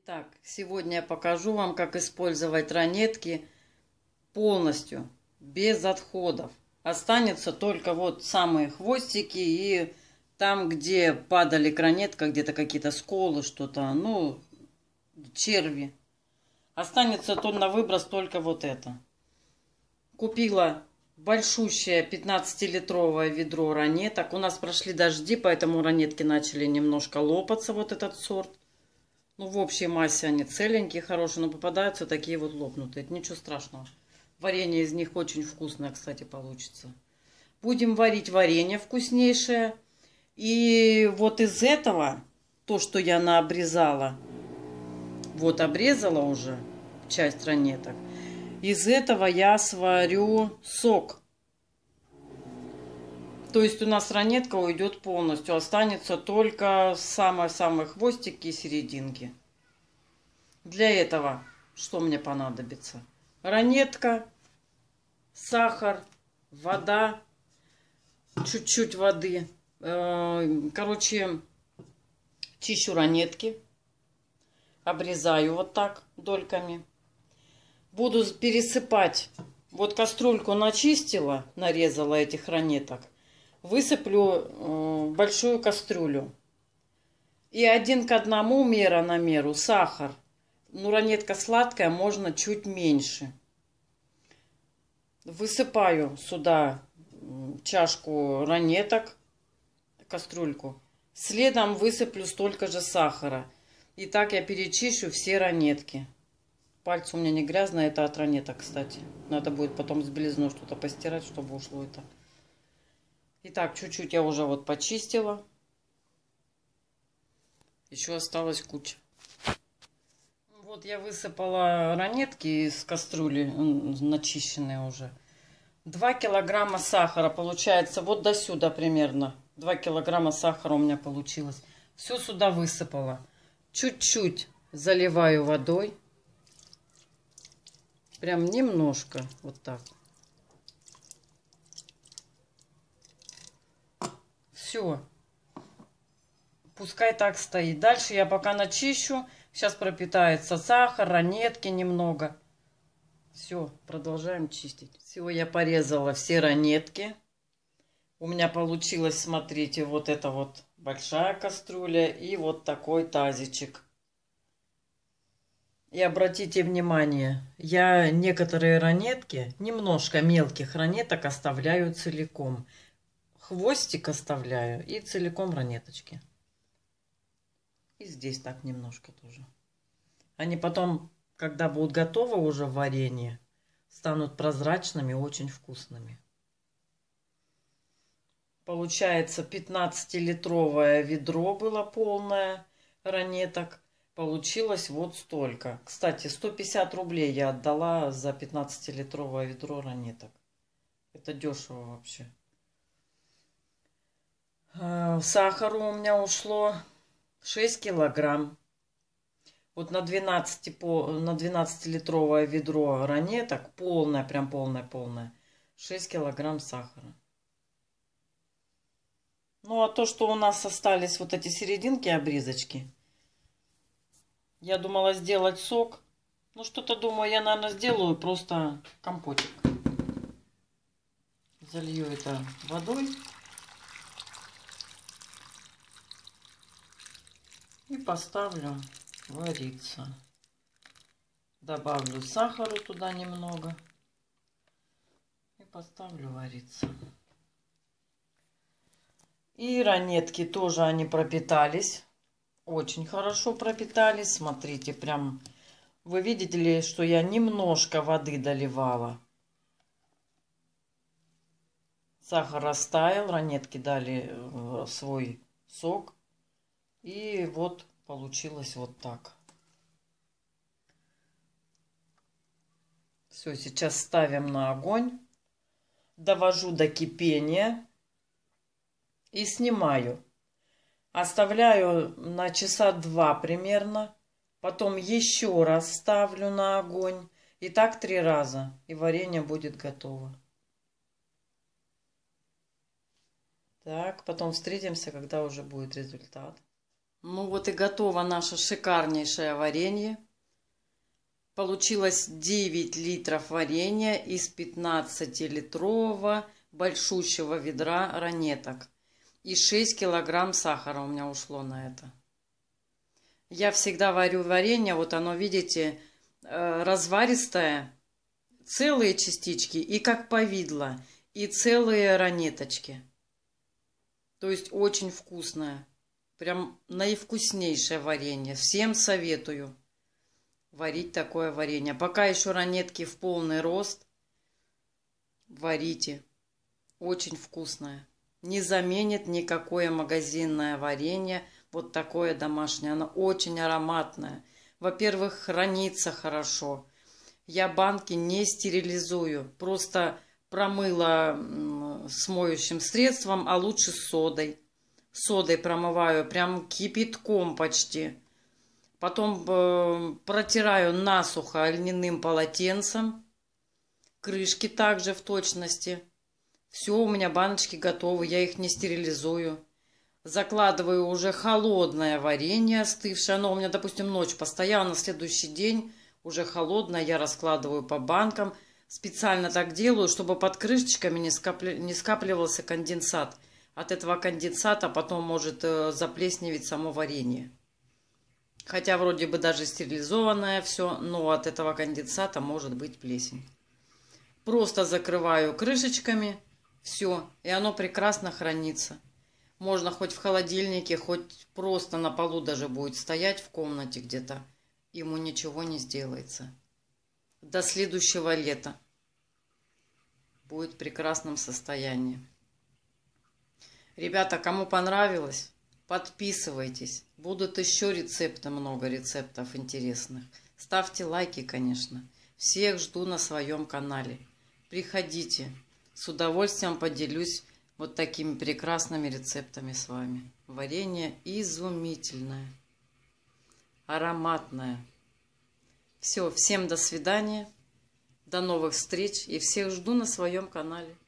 Так, сегодня я покажу вам, как использовать ранетки полностью, без отходов. Останется только вот самые хвостики и там, где падали ранетка, где-то какие-то сколы, что-то, ну, черви. Останется то на выброс только вот это. Купила большущее 15-литровое ведро ранеток. У нас прошли дожди, поэтому ранетки начали немножко лопаться, вот этот сорт. Ну, в общей массе они целенькие, хорошие, но попадаются такие вот лопнутые. Это ничего страшного. Варенье из них очень вкусное, кстати, получится. Будем варить варенье вкуснейшее. И вот из этого, то, что я наобрезала, вот обрезала уже часть ранеток, из этого я сварю сок. То есть у нас ранетка уйдет полностью. Останется только самые-самые хвостики и серединки. Для этого что мне понадобится? Ранетка, сахар, вода, чуть-чуть воды. Короче, чищу ранетки, обрезаю вот так дольками. Буду пересыпать. Вот кастрюльку начистила, нарезала этих ранеток. Высыплю в большую кастрюлю. И 1:1 мера на меру сахар. Ну, ранетка сладкая, можно чуть меньше. Высыпаю сюда чашку ранеток, кастрюльку. Следом высыплю столько же сахара. И так я перечищу все ранетки. Пальцы у меня не грязные, это от ранеток, кстати. Надо будет потом с белизной что-то постирать, чтобы ушло это. Итак, чуть-чуть я уже вот почистила. Еще осталась куча. Вот я высыпала ранетки из кастрюли, начищенные уже. 2 килограмма сахара получается, вот до сюда примерно. 2 килограмма сахара у меня получилось. Все сюда высыпала. Чуть-чуть заливаю водой. Прям немножко, вот так. Все. Пускай так стоит. Дальше я пока начищу. Сейчас пропитается сахар, ранетки немного. Все, продолжаем чистить. Все, я порезала все ранетки. У меня получилось, смотрите, вот это вот большая кастрюля и вот такой тазичек. И обратите внимание, я некоторые ранетки, немножко мелких ранеток оставляю целиком. Хвостик оставляю и целиком ранеточки. И здесь так немножко тоже. Они потом, когда будут готовы уже в варенье, станут прозрачными, очень вкусными. Получается, 15-литровое ведро было полное ранеток. Получилось вот столько. Кстати, 150 рублей я отдала за 15-литровое ведро ранеток. Это дешево вообще. Сахару у меня ушло 6 килограмм. Вот на 12-литровое ведро ранеток, полное, прям полное, 6 килограмм сахара. Ну, а то, что у нас остались вот эти серединки, обрезочки, я думала сделать сок. Ну, что-то думаю, я, наверное, сделаю просто компотик. Залью это водой. И поставлю вариться. Добавлю сахара туда немного. И поставлю вариться. И ранетки тоже они пропитались. Очень хорошо пропитались. Смотрите, прям... Вы видите ли, что я немножко воды доливала. Сахар растаял, ранетки дали свой сок. И вот получилось вот так. Все, сейчас ставим на огонь. Довожу до кипения. И снимаю. Оставляю на часа 2 примерно. Потом еще раз ставлю на огонь. И так 3 раза. И варенье будет готово. Так, потом встретимся, когда уже будет результат. Ну вот и готово наше шикарнейшее варенье. Получилось 9 литров варенья из 15-литрового большущего ведра ранеток. И 6 килограмм сахара у меня ушло на это. Я всегда варю варенье, вот оно, видите, разваристое, целые частички и как повидло, и целые ранеточки. То есть очень вкусное. Прям наивкуснейшее варенье. Всем советую варить такое варенье. Пока еще ранетки в полный рост, варите. Очень вкусное. Не заменит никакое магазинное варенье. Вот такое домашнее. Оно очень ароматное. Во-первых, хранится хорошо. Я банки не стерилизую. Просто промыла с моющим средством, а лучше с содой. Содой промываю, прям кипятком почти. Потом протираю насухо льняным полотенцем. Крышки также в точности. Все, у меня баночки готовы, я их не стерилизую. Закладываю уже холодное варенье остывшее. Оно у меня, допустим, ночь постояло, на следующий день уже холодное. Я раскладываю по банкам. Специально так делаю, чтобы под крышечками не скапливался конденсат. От этого конденсата потом может заплесневеть само варенье. Хотя вроде бы даже стерилизованное все, но от этого конденсата может быть плесень. Просто закрываю крышечками, все, и оно прекрасно хранится. Можно хоть в холодильнике, хоть просто на полу даже будет стоять в комнате где-то. Ему ничего не сделается. До следующего лета будет в прекрасном состоянии. Ребята, кому понравилось, подписывайтесь. Будут еще рецепты, много рецептов интересных. Ставьте лайки, конечно. Всех жду на своем канале. Приходите. С удовольствием поделюсь вот такими прекрасными рецептами с вами. Варенье изумительное, ароматное. Все, всем до свидания, до новых встреч и всех жду на своем канале.